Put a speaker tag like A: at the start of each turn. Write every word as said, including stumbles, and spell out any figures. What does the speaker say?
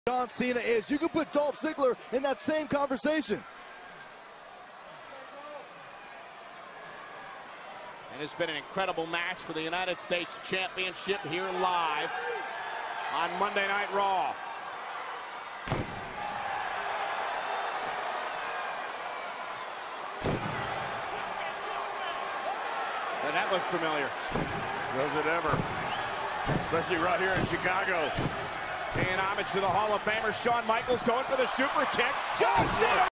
A: John Cena is. You can put Dolph Ziggler in that same conversation.
B: And it's been an incredible match for the United States Championship here live on Monday Night Raw. And that looked familiar.
C: Does it ever? Especially right here in Chicago.
B: Paying homage to the Hall of Famer Shawn Michaels, going for the super kick. John Cena!